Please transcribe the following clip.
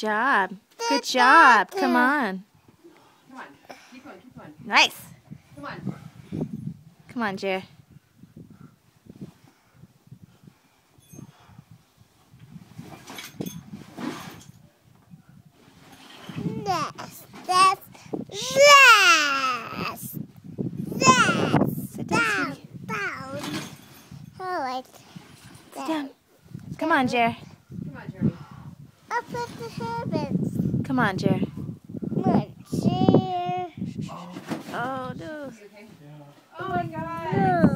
job. Good job. Come on. Come on. Keep going. Keep going. Nice. Come on. Come on, Jer. Sit down. Sit down. Come on, Jer. Come on, Jeremy. Up at the heavens. Come on, Jer. Look, Jer. Oh, no. You okay? Oh my God.